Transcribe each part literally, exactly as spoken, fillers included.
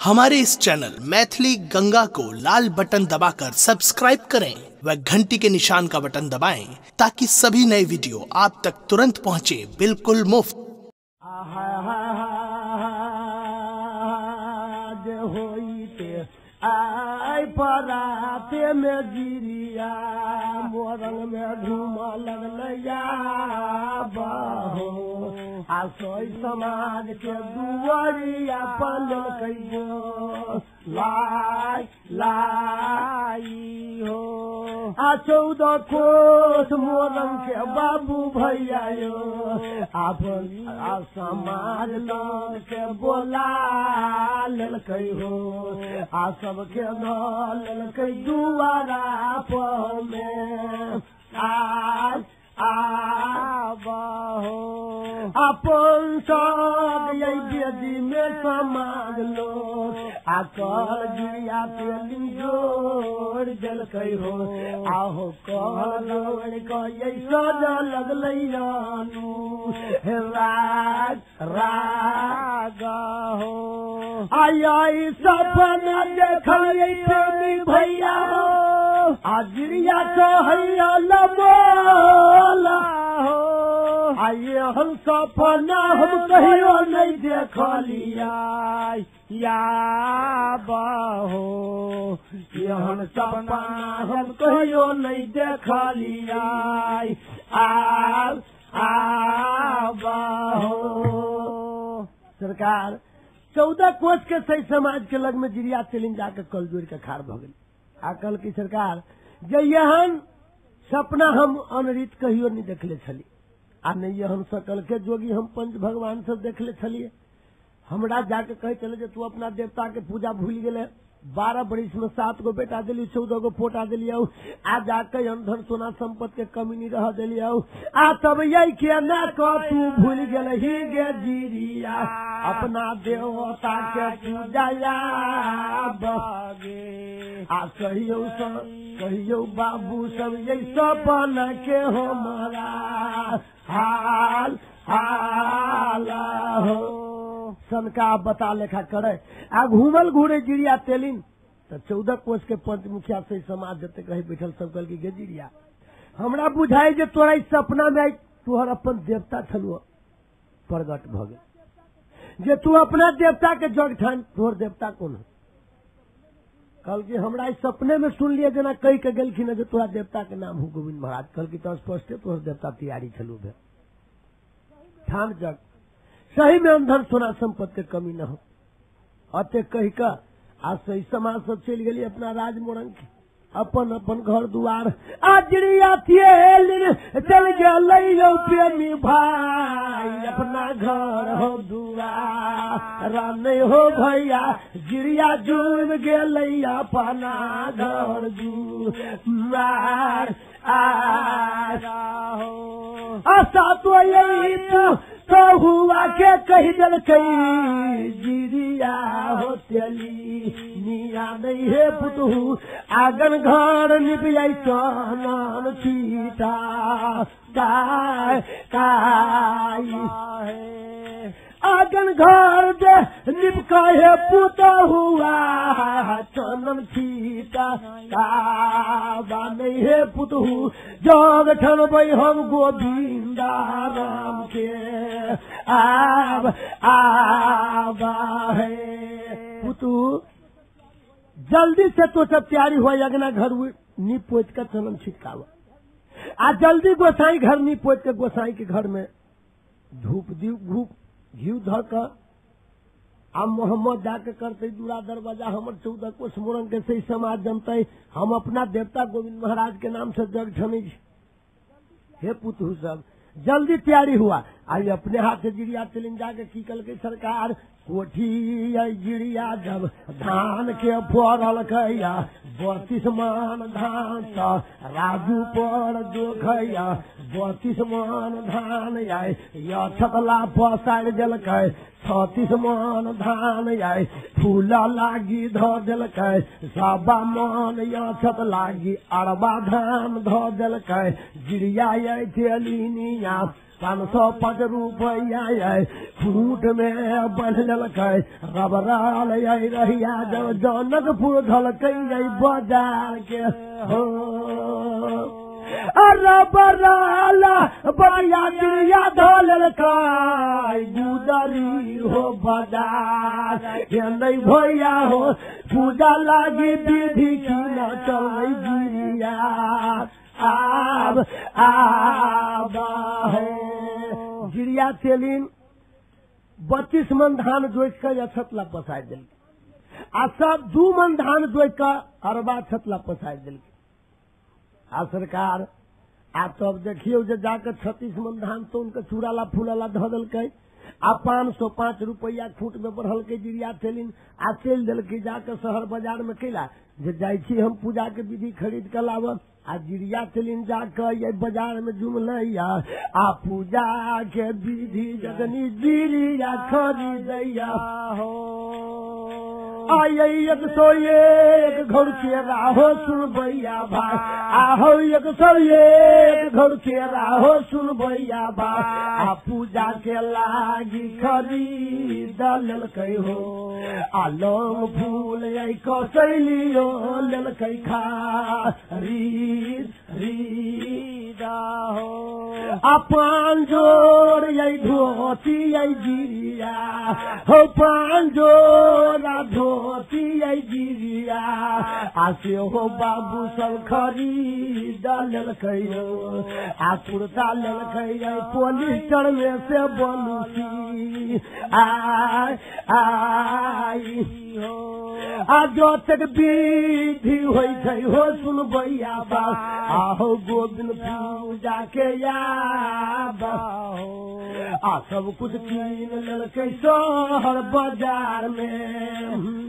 हमारे इस चैनल मैथिली गंगा को लाल बटन दबाकर सब्सक्राइब करें व घंटी के निशान का बटन दबाएं ताकि सभी नए वीडियो आप तक तुरंत पहुंचे बिल्कुल मुफ्त। आई पराते में गिरिया मोरंग में घूम लगलैया बहो आसोई समाज के दुआरिया पलल कहियो लाई लाई हो आ चौदह कोस मोरंग के बाबू भैया यो आप आ समाज लोग के बोला लेल कहियो आ सबके दल के दुआरा पर में आज आबहो अपन सब यही बेदी में समाज लोग आकर गिरिया पेली जोड़ जल कहो आहो कल जोड़ क यही सजा लगलैयानु राग राग हो आई सपना देखल भैया आजिरिया तो हैया लबोला हो आइए हम सपना हम कहियो नहीं देखलिया या बहो यहन सपना हम कहियो नहीं देखलिया आ आ बहो। सरकार चौदह कोस के सही समाज के लग में जिरिया तेलिन जाकर कल जोड़ के खार भ गई आ कल की सरकार जहन सपना हम अनरित कहियो नहीं देखले छली आ नहीं हम सकल के जोगी हम पंच भगवान सब देखले छलिए हमरा जाके कहे चले जे तू अपना देवता के पूजा भूल गेले बारह बरिस में सात गो बेटा दिली चौदह गो पोटा दिलियो आ जाके अंधन सोना संपत्ति के कमी नहीं रह दिलियो आ तब यही के ना को तू भूल गेल ही गे जीरिया अपना देवता के पूजा बगे आ कहियो सब कहियो बाबू सब यही सपना के हमारा हाल हाल हो सनका बता लेखा करे आ घूमल घूरे जिरिया तेलिन तो चौदह कोस के पंच मुखिया से समाज जते कही बैठल सब कल की गे जिरिया हमरा बुझाई जे तोरा सपना में तोहर अपन देवता छलुआ प्रगट भ गए जे तू अपना देवता के जग ठान तोहर देवता कौन है कल की हमरा इस सपने में सुन लिए जना कही के गेलखिन जे तोरा देवता के नाम हो गोविंद महाराज कल की तो स्पष्ट है तोहर देवता तैयारी छलू भे ठान जग सही में अंधन सोना संपत्ति के कमी न हो अते कही का आज सही समाज सब चल गई अपना राज मोरंग के अपन अपन घर दुआर आजरिया चल गए प्रेमी भाई अपना घर हो दुआर नहीं हो भैया गिरिया जुड़ गए अपना घर दुआर आशा तो यही तो हुआ के कही दल कही जिरिया हो तेली निया नहीं है पुतहू आगन घर निपियाई चनन चीता काय काय आगन घर दे निपकाहे पुता हुआ चनन चीता काबा नहीं है पुतहू जग ठनबै हम गोविंदा राम के आब आबा है पुतू जल्दी से तो सब तैयारी हुआ अगना घर नीप पोत कर चनन छिटकावा आ जल्दी गोसाई घर नीप पोत के गोसाई के घर में धूप दीप धूप घी धर आ मोहम्मद जाके करते दूरा दरवाजा हमर चौदह कोस मोरंग के सही समाज जनते हम अपना देवता गोविंद महाराज के नाम से जग ठनी हे पुतहू सब जल्दी तैयारी हुआ आई अपने हाथ से जिरिया तेलिन जाके की कल के सरकार कोठी जिरिया जब धान के पड़ल कैया बत्तीस मान धान तो राजू पर जो खैया बत्तीस मान धान आए या छतला पसार जल कै छत्तीस मन धान आए फूला लागी ध जल कै सबा मन या छत लागी अरबा धान ध जल कै जिरिया तेलिनिया पाँच सौ पाँच रुपया फूट में बन ललकै रबराल रहिया जब जनकपुर धलकै बाजार के हो रबराला बया दिया धलकै गुदरी हो बाजार के नहीं भैया हो पूजा लागी विधि की न चलै गिरिया आब आब है गिरिया तेलिन बत्तीस मन धान जोत कर छतला पसार दिल आ सब दू मन धान जोत कर अरबा छतला पसार दिल आ सरकार आ तब देखियो जे जाकर छत्तीस मन धान तो उनके चूड़ाला फूलाला धऽ देलकै आ पाँच सौ पाँच रुपया फूट में बढ़ल के गिरिया थेलिन आ चल दिलकै जाकर शहर बाजार में कैला जे जाइ छी हम पूजा के विधि खरीद के लाबब आ गिरिया थेलिन जाकर ये बाजार में जुमलैया आ पूजा के विधि जगनी गिरिया खरीदैया हो आये एक सौ एक घर के राहो सुन भैया भाई आहो एक सौ एक घर के राहो सुन भैया भाई आ पूजा के लागी खरीद ललकै हो आलम फूल आई कसैलियो ललकै खरीद रीदा हो अपन जोर आई धोती आई गिरिया हो पान जोरा धोती आई गिरिया आसे हो बाबू सब खरीद ललकै हो आ कुर्ता ललकै पोलिस्टर में से बलूसी आई आई हो आ जो तक विधि होइ छै हो सुन भैया बाप आहो गोविंद पूजा के याद हो आ सब कुछ कीन ललकै शहर बाजार में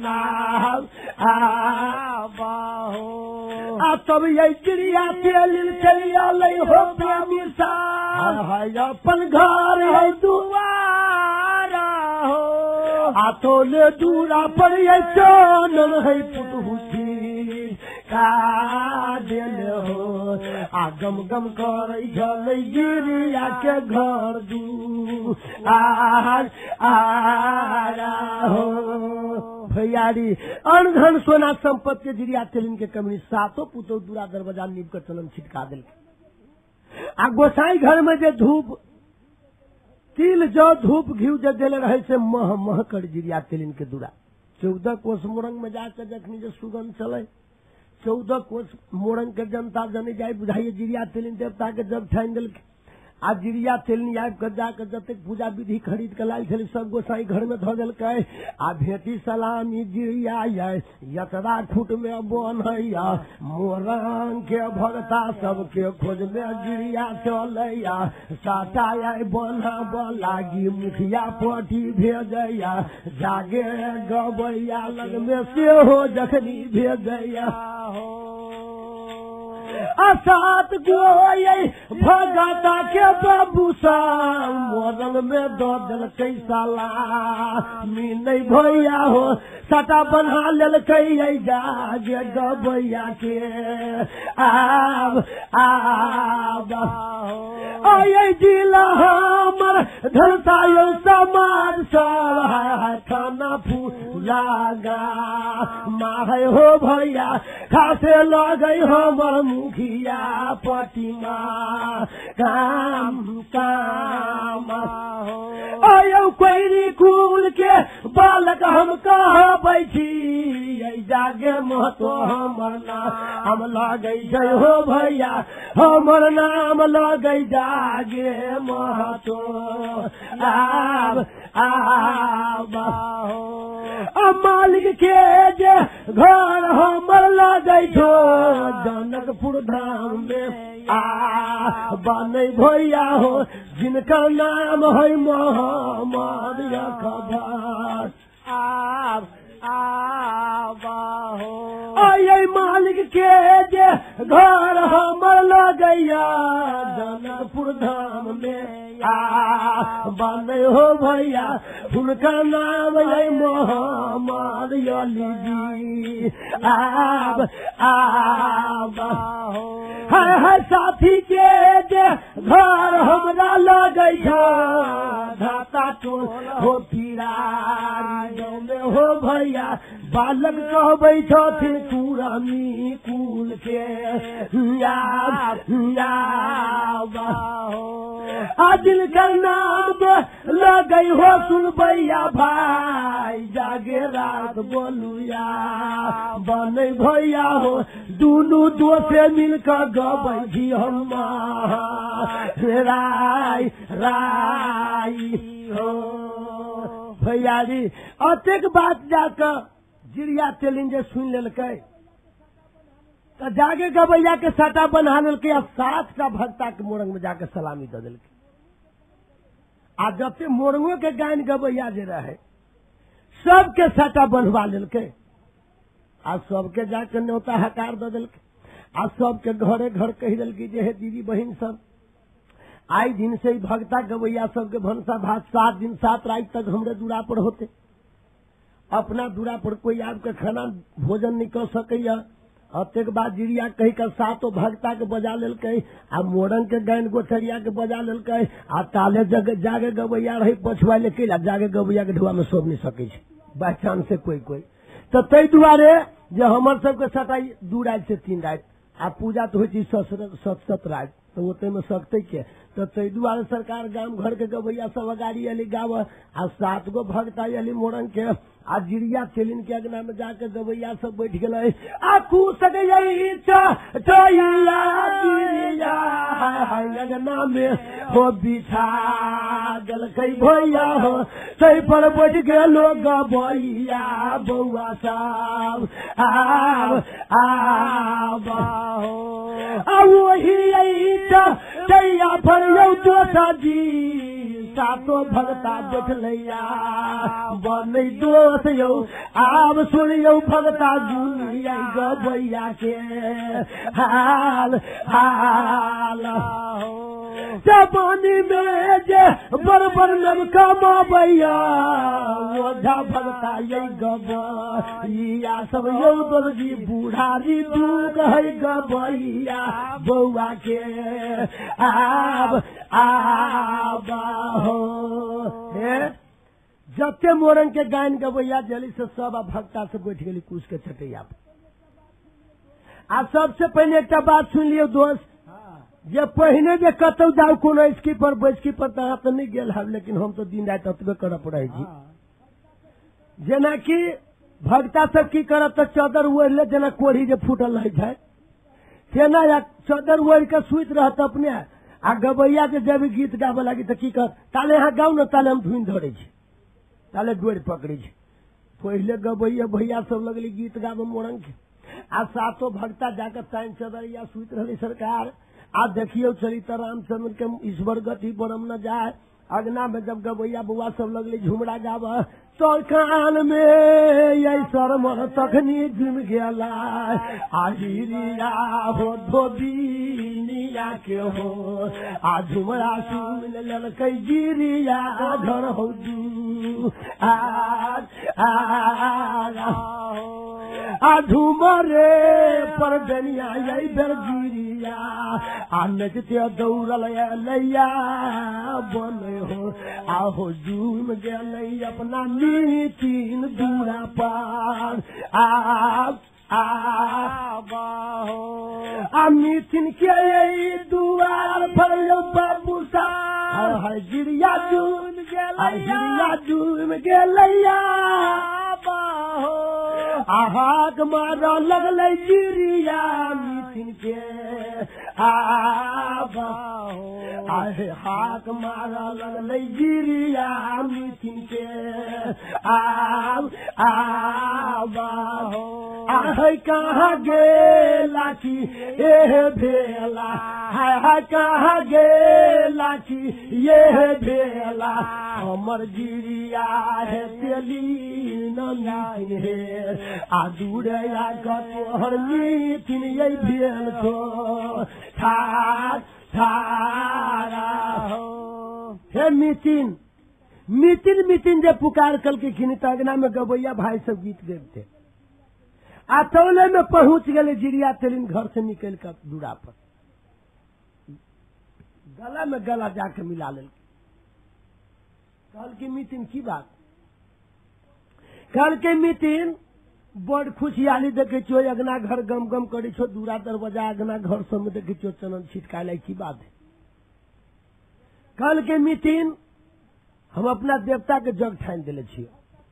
आबाहो आ तब ये गिरिया तेल चलिया लै हो प्रेमी सा अपन घर है दुआरा हो आ तो ले दूरा पर ये चोनल है पुटहुती का दिल हो आ गम गम कर झलै गिरिया के घर दू आज आरा हो भैयारी अनधन सोना संपत्ति गिरिया तेलिन के कमी सातों पुतो दूरा दरवाजा नीब कर चलन छिटका दिल आ गोसाई घर में जे धूप तिल जो धूप घी जे देले रहे से मह मह कर गिरिया तेलिन के दूरा चौदह कोस मोरंग में जाकर जखनी जो सुगंध चले चौदह कोस मोरंग के जनता जने जाए बुझाइए गिरिया तेलिन देवता के जब ठान दिल आ गिरिया तेलिन आबि कर जाकर जतेक पूजा विधि खरीद के लायल छलै सब गोसाई घर में धऽ देलकै आ भेटी सलामी गिरिया ये यतरा खूट में बनैया मोरंग के भगता सबके खोज में गिरिया चलैया साटा आई बनाब लागी मुखिया पटी भेजैया जागे गबैया लग में सेहो जखनी भेजैया हो असात गोये भगता के बाबू सा मोरंग में दो दल कैसाला मी नहीं भैया हो सटा बना ललकै जागे गबैया के आब आब आये जिला हमर धरता यो समाज सब खाना फूलागा माहे हो भैया खासे लगे हमर मुखिया पटिमा काम काम आयो कोइरी कुल के बालक हम कहबै छी जागे महतो हमर नाम हम लगे छै हो भैया हमर नाम लगे जागे महतो आब आब हो मालिक के जे घर हमर लगे छो जनकपुर धाम में आ बनै भैया हो जिनका नाम है मोहम्मद रखबार आब आबा हो आये मालिक के जे घर हमर लगैया जनकपुर धाम में आ बने हो भैया उनका नाम है मोहम्मद अली जी। आब आब है है साथी के जे घर हमरा लगे धाता टोल हो फिरारी में हो भैया बालक कहबै छथिन पुरानी कुल के याद याद आदिल का नाम लगई हो सुनबैया भाई जागे रात बोलुया बने भैया हो दुनू दोसे मिलकर गबै जी हम राय राय हो भैया जी। अतेक बात जाकर जिरिया तेलिन जे सुन लेलकै तो जागे गवैया के साटा बना लेलकै आ सात का भक्ता के मोरंग में जाके सलामी दे देलकै। आ जब से मोरंगो के गायन गवैया जे रहे सबके साटा बनवा लेलकै आ सबके जाके न्योता हकार दे देलकै आ सबके घरे घर कह देलकै जे हे दीदी बहिन सब आई दिन से भक्ता गवैया सबके भनसा भात सात दिन सात रात तक हमरे दूरा पर होते। अपना दूरा पर कोई आपके खाना भोजन नहीं कर सकैया। अतेक बाद जिरिया कही कर सातो भक्ता के बजा लेलकै आ मोरंग के गायन गोथरिया के बजा लेलकै आ ताले जग जागे गवैया रही पछुआ लेके आ जागे गवैया के ढुआ में सोभ नहीं सकै छै बाई चांस से कोई कोई। तो तै दुआरे जे हमर सबके सटाई दू रात से तीन रात आ पूजा तो होती सत सत रात तो ओते में सकते के। तो तै दुआरे सरकार गांव घर के गवैया सब अगाड़ी अली गाव आ सात गो भक्ता अली मोरंग के आ जिरिया चलिन के अगना में जाके गवैया सब बैठ गए आ कूसक अगना में हो बिछा गलकै भैया हो तै पर बैठ गेलो गवैया बौआ सब आब आब आ वही तैया पर यौ दोसा जी सातो भगता बैठलैया बनै दोस्त यौ आब सुनियौ भगता दुनिया गवैया के हाल हाल जवानी में जे बड़ बड़ लड़का मावैया ओझा भगता यही गवैया सब यौ दोस्ती बूढ़ारी दूध है गवैया बौआ के आब आब हो जते मोरंग के गायन गवैया जली से सब भक्ता से बैठ गेली कुछ के छटैया पर। आ सबसे पहले एक बात सुन लियो दोस्त जे पहिने जे कतौ जाऊ कोनो स्की पर बैसकी पर तहाँ तो नहीं गेल है लेकिन हम तो दिन रात अतबे करऽ पड़े छी। जेनाकि भक्ता सब की करत तो चादर ओढ़ ले जेना कोढ़ी जे फूटल रहे छै तेना या चादर ओढ़ के सुइत रहत अपने आ गवैया के जब गीत गावे लगी तो की कर ताले यहाँ गाँव न ताले हम धुन धरे छी ताले डोर पकड़े छी। पहले गवैया भैया सब लगली गीत गावे मोरंग के आ सातो भक्ता जाकर ताइन चदरिया सुइत रही सरकार आ देखियो चली तो रामचंद्र के ईश्वर गति बरम न जाए। अगना में जब गवैया बुआ सब लगली झुमरा गाव तो कान में यही शर्म तखनी झुम गया आहिरिया हो धोबिनिया के हो आ झुमरा सुन ललकै गिरिया घर हो दू आ झुमरे पर बनिया यही बेर गिरिया आ नचते दौड़ल लैया बोले हो आहो झूम गेलै अपना मीटिन दूरा पार आब आब आ मीटिन के दुआर पर बाबू साहब गिरिया झूम गिरिया झूम गेलैया आहाक मार लगलै गिरिया मीटिन के आब आहे हाक मारा लगलै गिरिया मीटिन के आब आब आहे कहाँ गेला की एह भेला है कहाँ गेला की यह भेला हमर गिरिया है तेली नीन हे आ दूरया तोहर मीटिन यही भेल तो ठार ठारा हो हे मितिन मितिन मितिन जे पुकार कल के खिनी तगना में गवैया भाई सब गीत गए थे। आतौले में पहुंच गए जिरिया तेलिन घर से निकल कर दूरा पर गला में गला जाके मिला ले। कल की मीटिंग की बात कल के मीटिंग बड़ खुशियाली देखे छो अगना घर गम गम करे छो दूरा दरवाजा अगना घर सब में देखे छो चनन छिटकाले की बात है। कल के मीटिंग हम अपना देवता के जग ठान दिले छियै।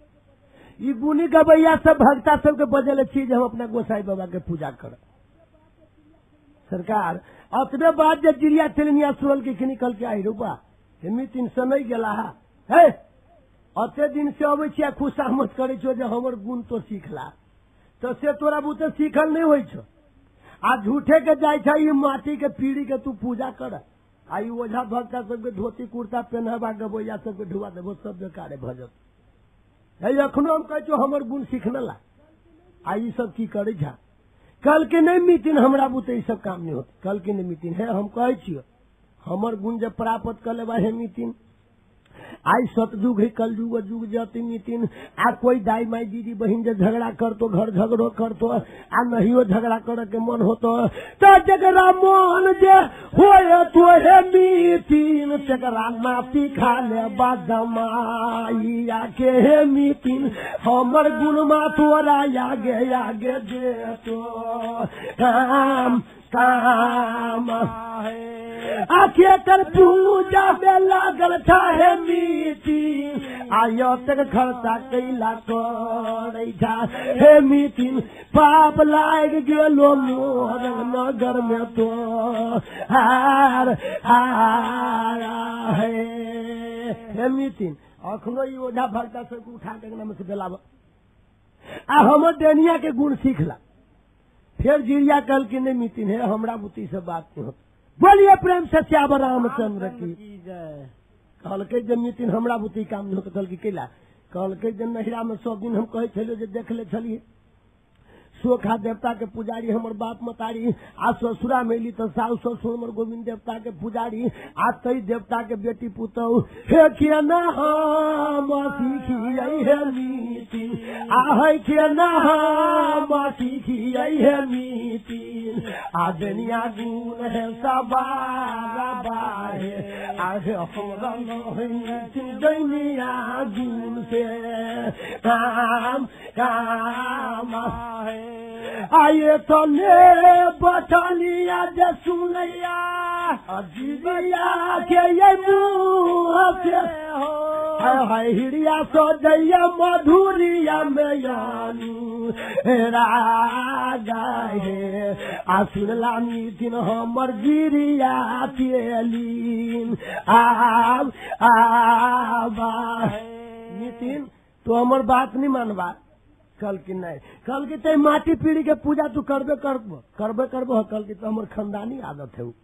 ई गुनी गवैया सब भक्ता सबके बजले छी जे हम अपना गोसाई बाबा के पूजा कर सरकार अपने बात जे जिरिया तेलनिया सुरल के निकल के आई रूपा मीटिंग समय गेला है अते दिन से अबै छियै खुशामद करे छो जे हमर गुण तो सीखला तो से तोरा बुते सीखल नहीं होइ छो आ झूठे के जाय छै ई माटी के पीढ़ी के तू पूजा कर आई ओझा भक्ता सबके धोती कुर्ता पहनबा गवैया सबके ढुआ देबो सब बेकारे भजत है। अखनो हम कहै छो हमर गुण सीखने ला आई सब की करे छा कल के नहीं मीटिंग हमरा बुते ई सब काम नहीं होते। कल के नहीं मीटिंग है हम कहै छियै हमर गुण जब प्राप्त कर लेबा है मीटिंग आई सतयुग है कलयुग जुग जाती मीटिंग आ कोई दाई माई दीदी बहन जे झगड़ा करतो घर झगड़ो करतो आ नहीं झगड़ा करे के मन होतो तो जगरा मन जे होए तो है मीटिंग जगरा माटी खा ले बादमाई आके है मीटिंग हमर गुण मा तोरा आगे आगे दे तो काम काम है आखे कर पूजा में लागल था है मीटिंग आयो तक खर्चा कैला करे था हे मीटिंग पाप लाग गेलो मोर नगर में तो हार हार है हे मीटिंग अखनो ई ओझा भक्ता से उठा के नाम से बेलाब आ हमर डेनिया के गुण सीखला फिर जिरिया कल की नहीं मीटिंग है हमरा बुती से बात नहीं होती। बोलिए प्रेम से श्याम रामचंद्र की जय। कल के जब मीटिंग हमरा बुती काम नहीं होता कल की कैला कल के जब नहिरा में सब दिन हम कहे छलिए जे देख ले छलिए सोखा देवता के पुजारी हमर बाप मतारी आ ससुरा में अली तो साउ ससुर हमर गोविंद देवता के पुजारी आ तई देवता के बेटी पुतौ हे के ना हम सीखी है मीटिंग आ है के ना हम सीखी है मीटिंग आ दुनिया गुण है सबारा बाहे आ हमरा नहीं दुनिया गुण से काम काम है आये तो ले बटलिया जे सुनैया अजीबिया के ये मुँह से हो हाय हिरिया सो जइया मधुरिया में यानू रागा है आ सुनला मीटिंग हमर गिरिया तेलीन आब आबा मीटिंग तो हमर बात नहीं मानबा कल की नहीं कल की ते माटी पीढ़ी के पूजा तू करबे करबो करबे करबो कल की तो हमर खानदानी आदत है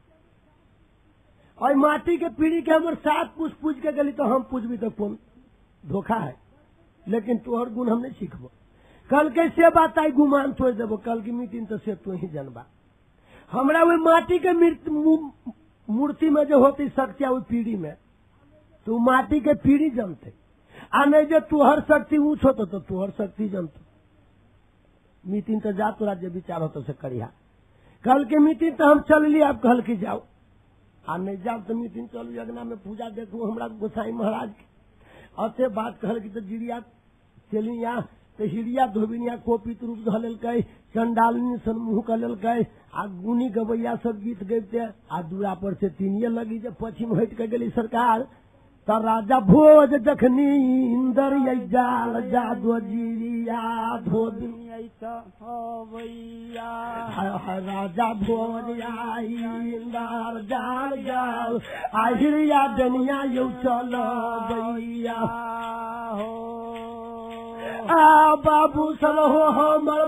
और माटी के पीढ़ी के हमर साथ पूछ पूछ के गली तो हम पूछबी तो कौन धोखा है लेकिन तोहर गुण हम नहीं सीखबो कल के से बात आई गुमान छोड़ देबो कल की मीटिंग तो से तू ही जानबा हमरा वो माटी के मूर्ति में जो होती शक्ति वो पीढ़ी में तू माटी के पीढ़ी जानते आ नहीं जो तुहर शक्ति ऊंच होतो तो तुहर शक्ति जानतो मीटिंग तो जा तोरा जो विचार होतो से करिया कल के मीटिंग तो हम चल ली अब कल की जाओ आ नहीं जाओ तो मीटिंग चल यज्ञ में पूजा देखू हमरा गोसाई महाराज के अते बात कहल की तो जिरिया चलिया तो हिरिया धोबिनिया कोपित रूप धलल चंडालिनी सन मुंह कलल आ गुनी गवैया सब गीत गबते आ दूरा पर से तीनिये लगी जे पश्चिम हट के गली सरकार त राजा भोज जखनी इंदर जाल जादो जिरिया धोबी राजा भोज इंदर जाल जाल आहिरिया दनिया यौ चल बैया हो आ बाबू सल हो हमर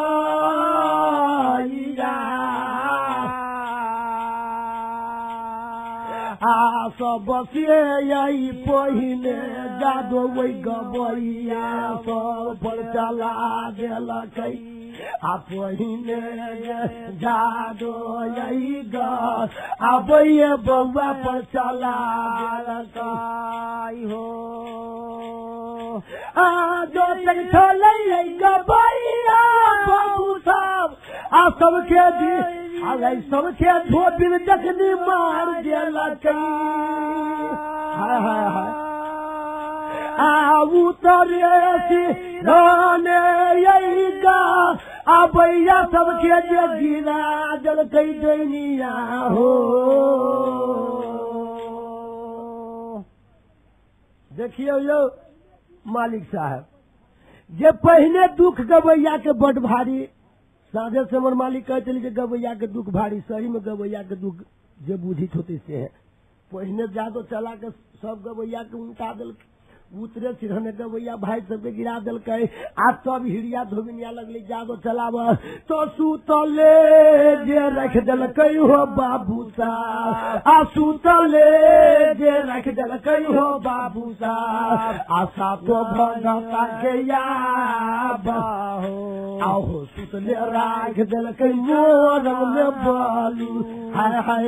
भाईया आ सब बसिए यही पहिले जादो वही गबैया सब पर चला देलकै आ पहिने जादो यही गा आबैये बउआ पर चला हो आ जो तक चले गबैया बाबू साहब आ सबके दी आ सबके धोबिन देखनी मार देला कई हाय हाय हाय आ उतरे राने यही गा आबैया सबके जे गिरा जल कई दैनिया हो देखियो यो मालिक साहब जे पहले दुख गवैया के बड़ भारी साझे से हमर मालिक कहते कि गवैया के दुख भारी सही में गवैया के दुख जे बुझित होते से है पहले जादो चला के सब गवैया के उल्टा दिल उतरे सिरहने गवैया भाई सबके गिरा दिल आज सब हिड़िया धोबिनिया लगली जादो चलाव तो सुतले जे रख दिल हो बाबू साहब आ सुतले जे रख दिल हो बाबू साहब आशा तो भगता के याद आओ सुतले राख दिल मोर में बालू हाय हाय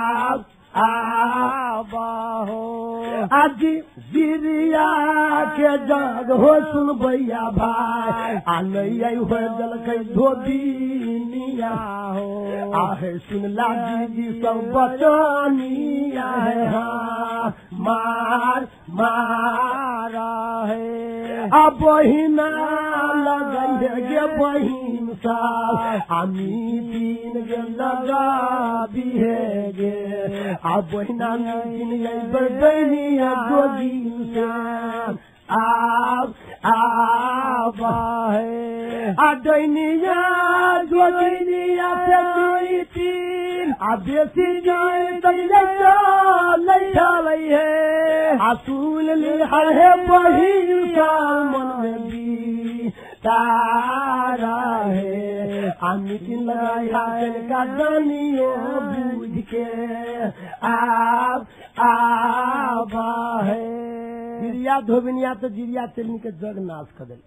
आबाहो आज जिरिया के जग हो सुन भैया भाई आ नहीं हो जल कई धोबिनिया हो आहे सुन लागी जी सब बचनिया है हाँ मार मारा है आ बहिना लगे गे बहिन साल आमी दिन गे लगा भी है गे आ बहिना दिन बनिया गोदी से आप आबा है आ दैनिया गोदिनिया से दुई तीन आ बेसी जाए दैनिया नहीं चलई है आ सुन ली है बहिन का मन में भी तारा है आ मिटिन लगाया का दानियो बूझ के आप आबा है जिरिया धोबिनिया तो जिरिया तेलनी के जग नाश कर दिल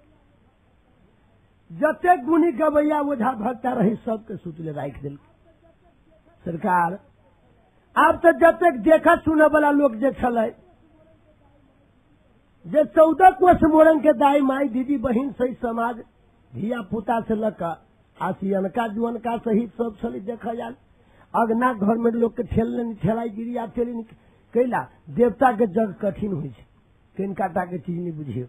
जते गुनी गवैया ओझा भक्ता रही सबके सुतले राख दिल सरकार अब तो जते देखा सुने वाला लोग जे छले जे चौदह कोस मोरंग के दाई माई दीदी बहिन सही समाज धिया पुता से लका आसियनका जुअनका सहित सब छले देखा जाल अगना घर में लोग के ठेलने ठेलाई गिरिया ठेली कैला देवता के जग कठिन हुई है किनकाटा के चीज नहीं बुझियो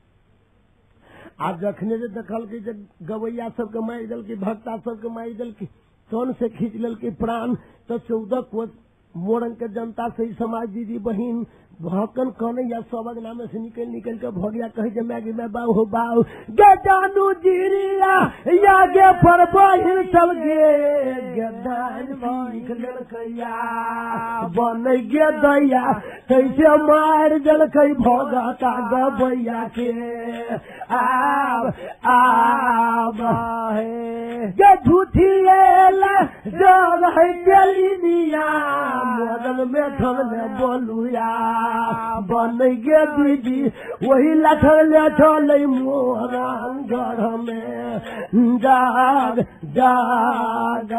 आज जखने से देखल के गवैया सबके मारि दल की भक्ता सबके मारि दल की तन से खींच लेल के प्राण तो चौदह कोस मोरंग के जनता सही समाज दीदी बहिन भौकन कने या सब अगना में से निकल निकल के भोगिया कहे जे मैगी में बाऊ हो बाऊ गे जानू जीरिया या गे पर बहिन सब गे गदान भीख लेल कया बन गे दैया कैसे मार दिल कई भोगता गवैया के आब आब है गे झूठी एला जग है तेलिनिया मदन में ठन बोलुया बन गे दीदी वही लठल लठल मोरन घर में जाग जागा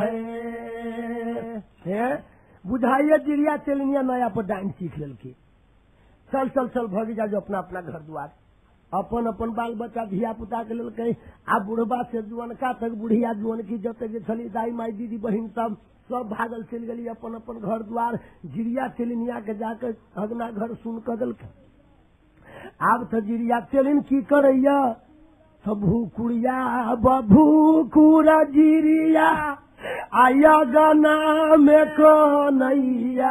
है बुझाइए जिरिया तेलिनिया नया पर डाइन सीख ललकी चल चल चल भगी जा जो अपना अपना घर द्वार अपन अपन बाल बच्चा धिया पुता के लेल कही आ बुढ़बा से जुअनका तक बुढ़िया जुअन की जते छली दाई माई दीदी बहिन सब सब भागल चल गली अपन अपन घर द्वार जिरिया तेलिनिया के जाकर अगना घर सुन कर दल आब तो जिरिया तेलिन की करैया तो भूकुड़िया बभूकुरा जिरिया आया गना में कन्हैया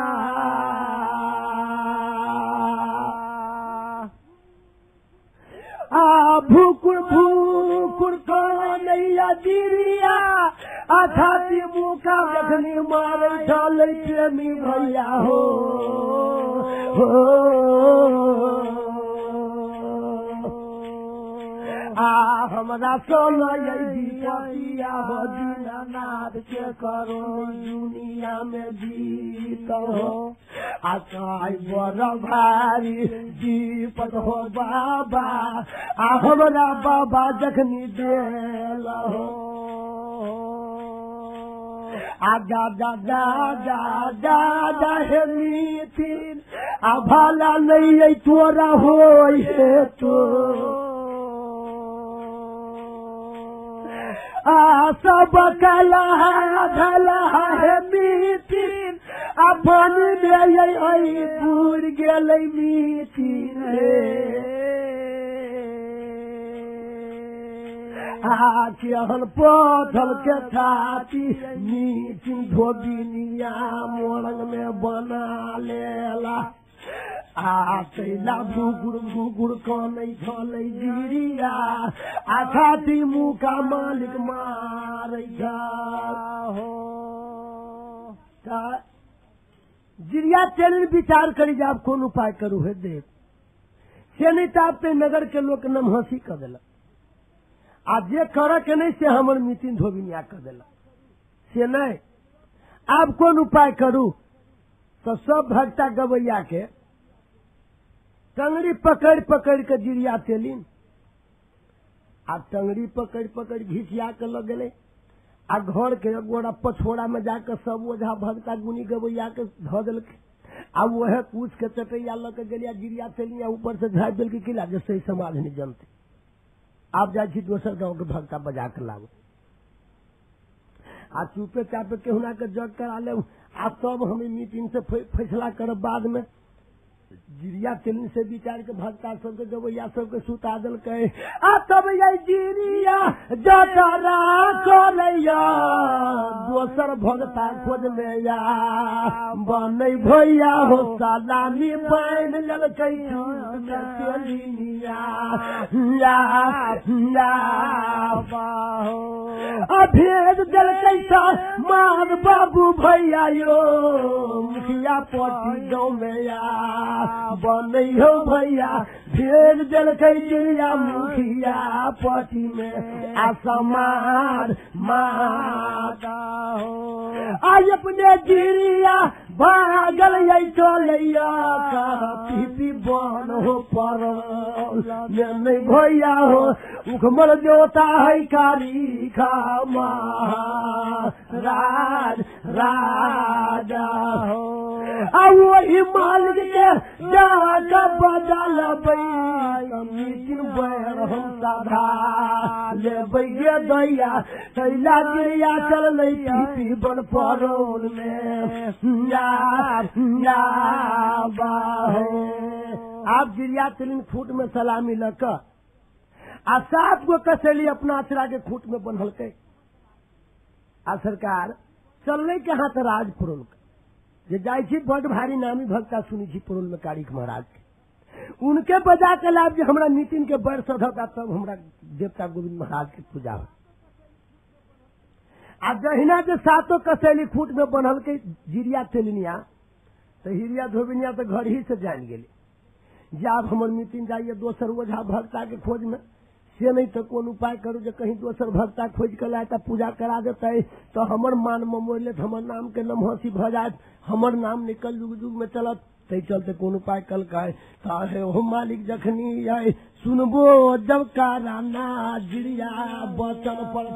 आ भूकुर भूकुर कन्हैया जिरिया आखाती मुका देखनी मारे चल प्रेमी भैया हो आ हमरा सोना विपतिया हो दीनानाथ के करो दुनिया में जीत हो आकाई बड़ भारी दीपक हो बाबा आ हमरा बाबा जखनी देल हो आजा जा जा जा जा जा हे मीतिन आ भाला नहीं तोरा होई हे तो आ सब कला धला है मीतिन आ पानी में आई दूर गेलै मीतिन आ केहन पथल के छाती मीटिंग धोबिनिया मोरंग में बना लेला आ तैला भुगुर भुगुर कनै छलै जिरिया आ छाती मुका मालिक मारै हो जिरिया चल विचार करी जे आप कोन उपाय करू है देख से नहीं तापते नगर के लोग नमहसी कर देलक आ जे कर के नहीं से हमर मीटिंग धोबिनिया कर देलक से नहीं आप कौन उपाय करू तो सब भक्ता गवैया के टंगड़ी पकड़ पकड़ के जिरिया तेलिन आ टंगड़ी पकड़ पकड़ घिसिया के लग गए आ घर के गोड़ा पछोड़ा में जाकर सब ओझा भक्ता गुनी गवैया के ध दिलके आ वह पूछ के चटैया लग के गलिया जिरिया तेलिया ऊपर से झाँप दिल के किला जैसे समाज नहीं जमते आप जाए दोसर गांव के भक्ता बजा कर लाओ आ चुपे चापे केहुना के जग करा ले आ तब हमें मीटिंग से फैसला कर बाद में जिरिया तेलिन से विचार के भक्ता सबके गवैया सबके सुता दिल के आ तब ये जिरिया जटरा करैया दोसर भक्ता खोज में या बनै भैया हो सलामी पाइन लल कैया या या बाहो अभेद दिल कैसा मार बाबू भैया यो मुखिया पटी गाँव में या बनै हो भैया भेज दिल कैया मुखिया पटी में आसमान माता हो आज अपने जिरिया भागल चलैया पीपी बन हो पर नहीं भैया हो उखमर जोता है कारी खा राज राजा हो आ वही मालिक के जाका बदल मीटिंग बैर हम साधा ले बैगे दैया तैला गिरिया चल पीपी बन परोल में यार यार बाहो आप गिरिया तेलिन खूट में सलामी लग आ सात गो कसैली अपना अचरा के खूट में बंधल के आ सरकार चलने के हाथ राज पुरुल जे जाय छी बड़ भारी नामी भक्ता सुनी छी पुरुल में कारिक महाराज के उनके बजा के लाभ जे हमरा नितिन के बड़ सधक तब हमरा देवता गोविंद महाराज के पूजा हो आ जहिना के सातों कसैली खूट में बनल के जिरिया तेलिनिया तो हिरिया धोबिनिया तो घर ही से जान गेली जाब हमर मीटिंग जाइए दोसर ओझा भक्ता के खोज में से नहीं तो कौन उपाय करू जो कहीं दोसर भक्ता खोज कर लाए तो पूजा करा देते तो हमर मान मोल ले हमर नाम के नमहसी भ जाए हमर नाम निकल जुग जुग में चलत ते चलते कौन उपाय कल का है हो मालिक जखनी है सुनबो जब का राना जिरिया बचन पर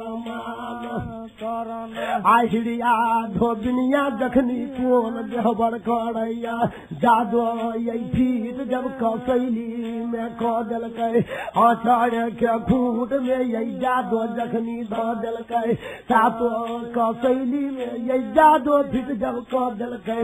परमान आहिरिया धोबिनिया जखनी कौन जहबर करैया जादो ये फीट जब कसैली में कह दिलकै आचार्य के खूट में ये जादो जखनी ध दिलकै सातो कसैली में ये जादो फीट जब कह दिलकै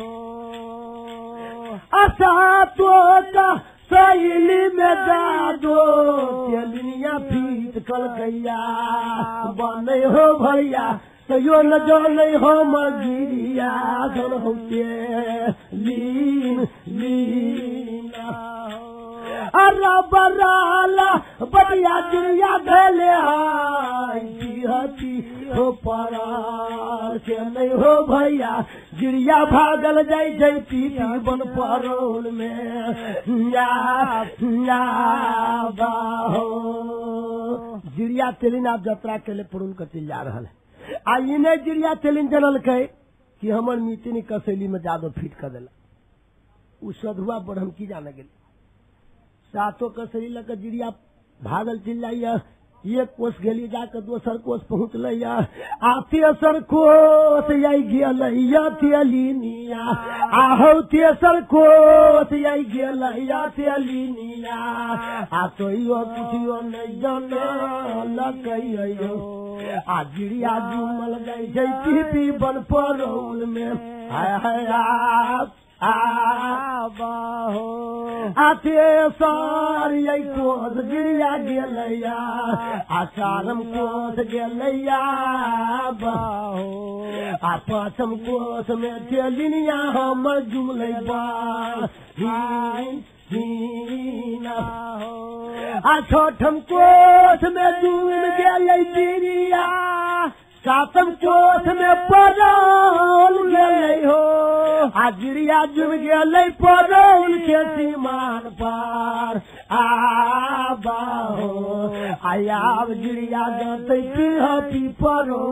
असातो का सैली में जादो तेलिया फीट कल गैया बने हो भैया तैयो न जले हो मगिरिया जल होते लीन लीन अरे बराला बटिया जिरिया धले हती हो परार से नहीं हो भैया गिरिया भागल जाय जय पीपी बन परोल में या या बाहो गिरिया तेलिन आप यात्रा के लिए परुल कतिल जा रहा है आ इन्हें गिरिया तेलिन जनल कहे कि हमर मीटिंग कसैली में जादो फिट कर देला उ सधुआ बढ़म की जाने गेल सातो कसैली लग गिरिया भागल चल जाइया एक कोस गेली जाकर दोसर कोस पहुँच लिया आ तेसर कोस आई गेलैया तेलिनिया आहौ तेसर कोस आई गेलैया तेलिनिया आ तोइयो कुछियो नहीं जाने लकैयो आ गिरिया जुमल गई जै पीपी बन परोल में हाय हाय आप आबाहो आते सारी आई कोस गिरिया गेलैया आचारम कोस गेलैया बाहो आ पाँचम कोस में तेलिनिया हमर जुमलै बा आ छठम कोस में जुम गेलै गिरिया सातम कोस में परोल गेलै हो आ गिरिया जुम गेलै परोल के सीमान पार आ बाहो आयाब गिरिया जतै पी परो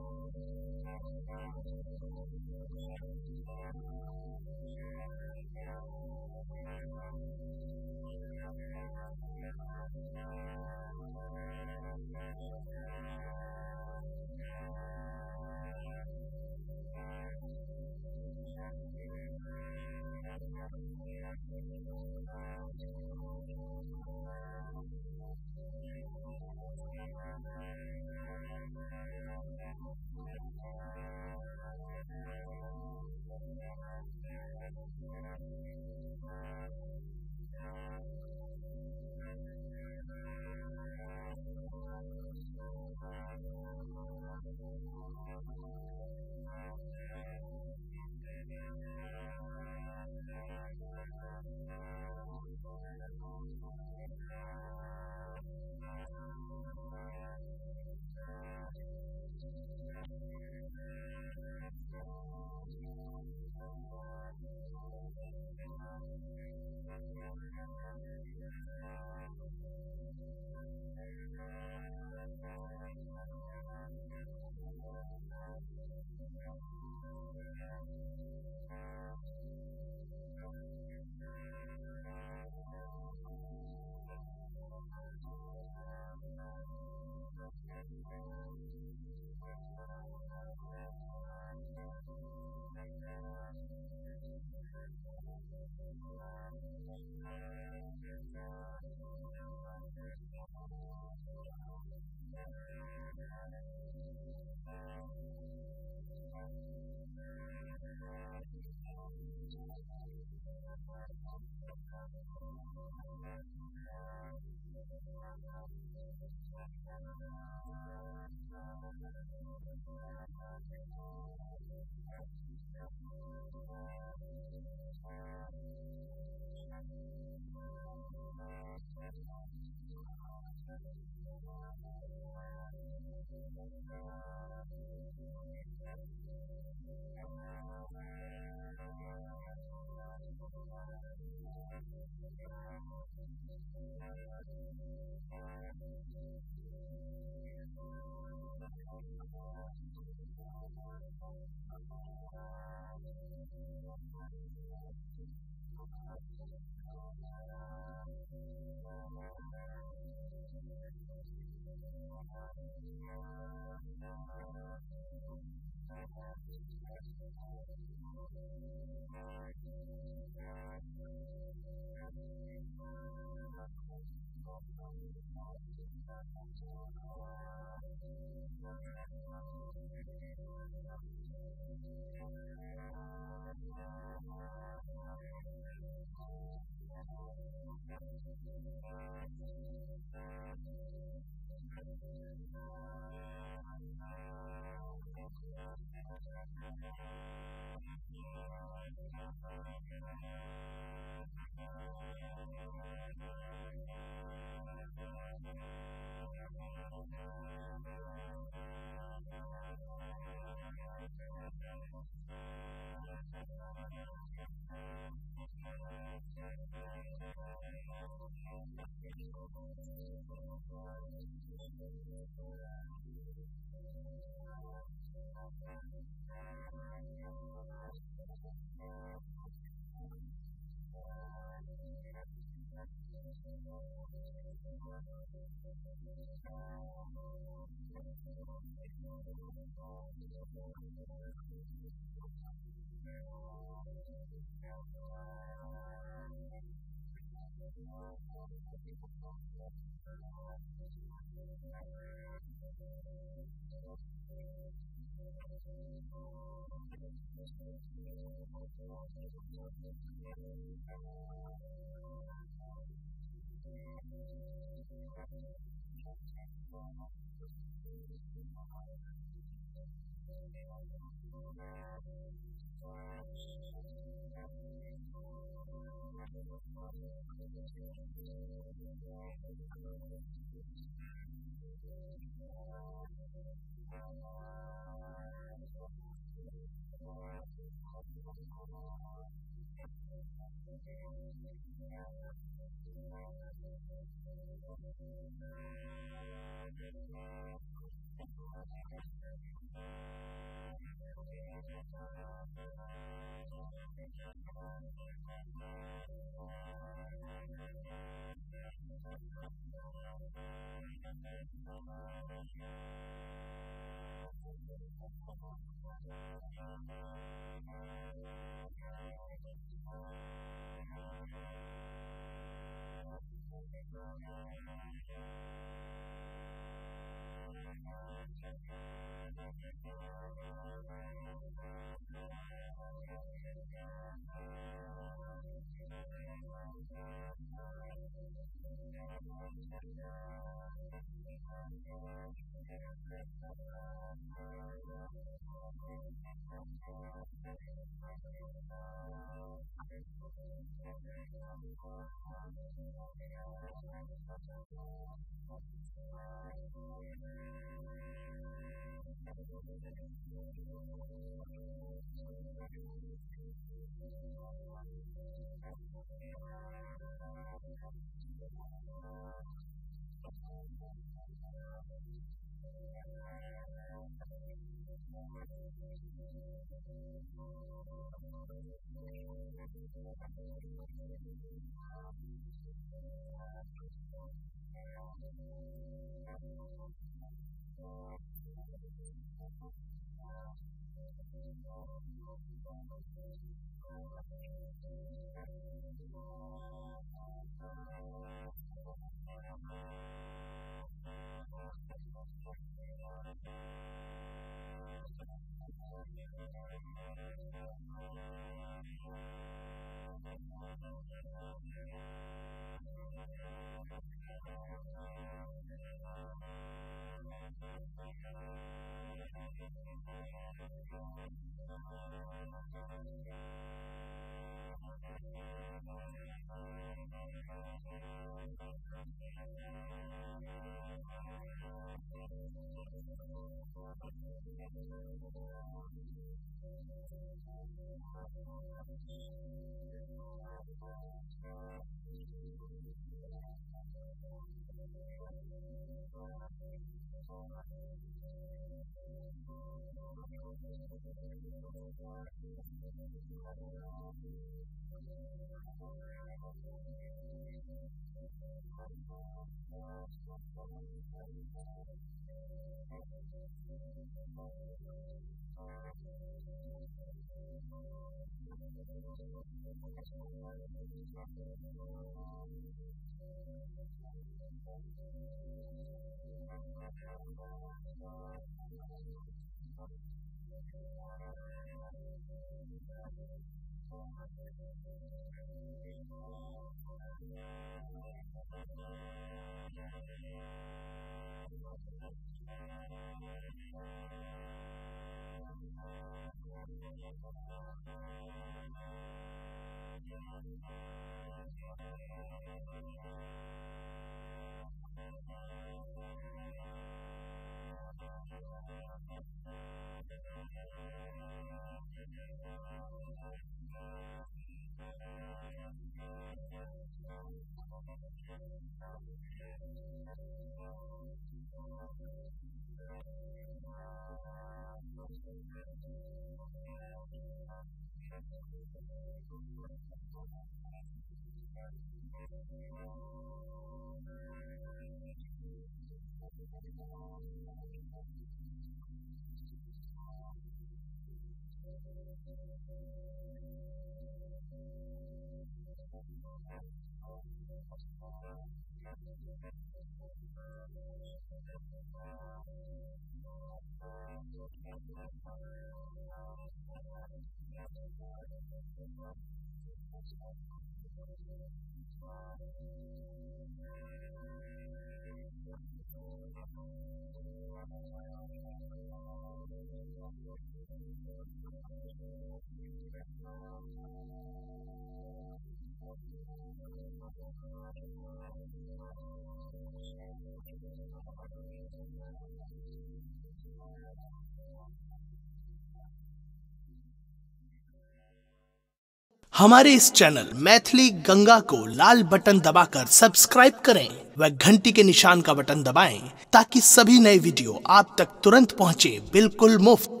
हमारे इस चैनल मैथिली गंगा को लाल बटन दबाकर सब्सक्राइब करें व घंटी के निशान का बटन दबाएं ताकि सभी नए वीडियो आप तक तुरंत पहुंचे बिल्कुल मुफ्त।